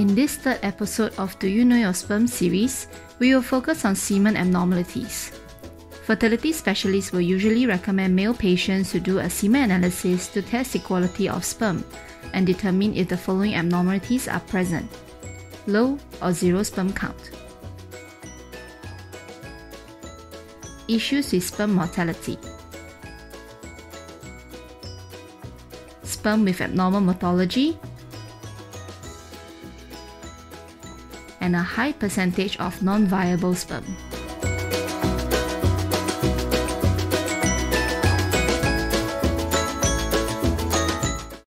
In this third episode of Do You Know Your Sperm series, we will focus on semen abnormalities. Fertility specialists will usually recommend male patients to do a semen analysis to test the quality of sperm and determine if the following abnormalities are present: low or zero sperm count. Issues with sperm mortality. Sperm with abnormal morphology, and a high percentage of non-viable sperm.